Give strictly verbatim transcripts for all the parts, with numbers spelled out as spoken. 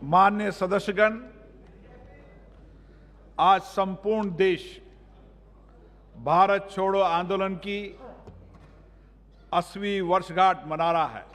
माननीय सदस्यगण, आज संपूर्ण देश भारत छोड़ो आंदोलन की अस्वीं वर्षगांठ मना रहा है।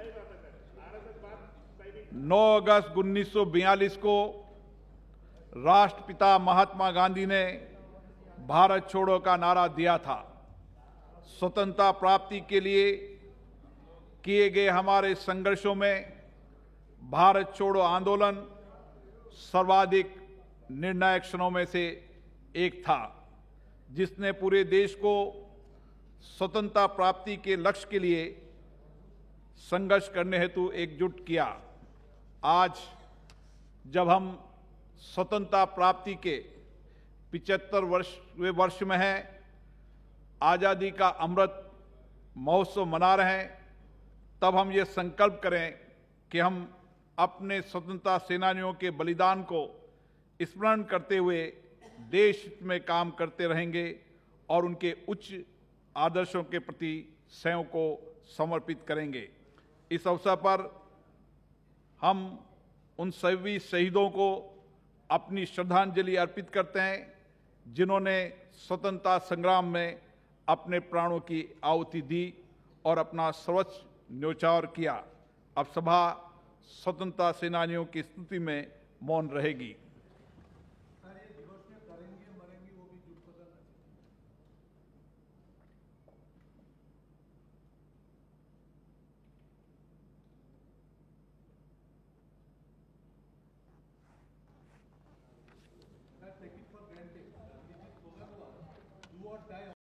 नौ अगस्त उन्नीस सौ बयालीस को राष्ट्रपिता महात्मा गांधी ने भारत छोड़ो का नारा दिया था। स्वतंत्रता प्राप्ति के लिए किए गए हमारे संघर्षों में भारत छोड़ो आंदोलन सर्वाधिक निर्णायक क्षणों में से एक था, जिसने पूरे देश को स्वतंत्रता प्राप्ति के लक्ष्य के लिए संघर्ष करने हेतु एकजुट किया। आज जब हम स्वतंत्रता प्राप्ति के पिचहत्तर वर्षवें वर्ष में हैं, आज़ादी का अमृत महोत्सव मना रहे हैं, तब हम ये संकल्प करें कि हम अपने स्वतंत्रता सेनानियों के बलिदान को स्मरण करते हुए देश में काम करते रहेंगे और उनके उच्च आदर्शों के प्रति स्वयं को समर्पित करेंगे। इस अवसर पर हम उन सभी शहीदों को अपनी श्रद्धांजलि अर्पित करते हैं, जिन्होंने स्वतंत्रता संग्राम में अपने प्राणों की आहुति दी और अपना सर्वोच्च न्योछावर किया। अब सभा स्वतंत्रता सेनानियों की स्तुति में मौन रहेगी।